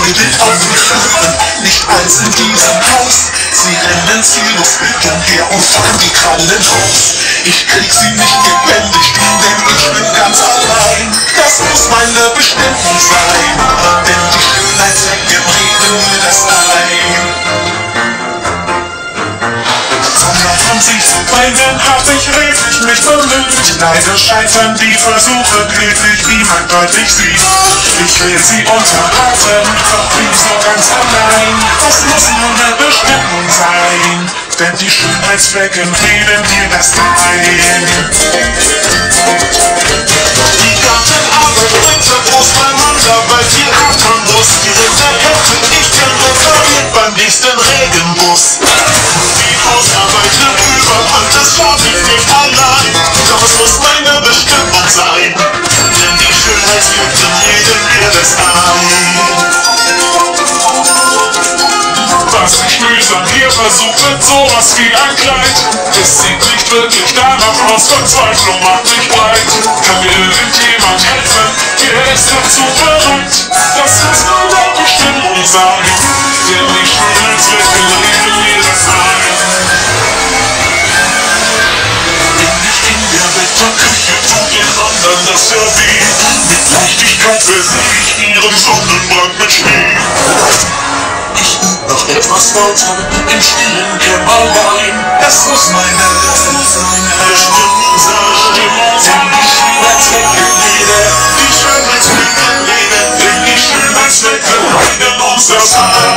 wild auf mich hören, nicht als in diesem Haus. Sie rennen ziellos wild umher und fahren die Krallen aus. Ich krieg sie nicht gebändigt, denn ich bin ganz allein. Das muss meine Bestimmung sein, denn die Schönheitswege reden mir das ein. Von sie zu bringen hab ich redlich mich bemüht. Leider scheitern die Versuche kläglich, wie man deutlich sieht. Ich will sie unterhalten, doch bin so ganz allein. Das muss meine Bestimmung sein, denn die Schönheitsflecken reden mir das ein. Die Gartenarbeit bringt so groß beieinander, weil viel atmen muss. Die Rinder hätte ich gern repariert beim nächsten Regenguss. Die Hausarbeit nimmt überhand, das schaff ich nicht allein. Doch es muss meine Bestimmung sein, denn die Schönheitsflecken reden mir das ein. Was ich mühsam hier versuche, sowas wie ein Kleid. Es sieht nicht wirklich danach aus, Verzweiflung macht mich breit. Kann mir irgendjemand helfen? Wer ist dazu bereit? Das muss meine Bestimmung sein, denn die Schönheitsflecken reden mir das ein. Bin nicht in der Wetterküche, tu den anderen das Servier. Mit Leichtigkeit versieh ich ihren Sonnenbrand mit Schnee. Ich üb noch etwas lauter im stillen Kämmerlein. Das muss meine Bestimmung sein, denn die Schönheitsflecken reden, die Schönheitsflecken reden, denn die Schönheitsflecken reden uns das ein.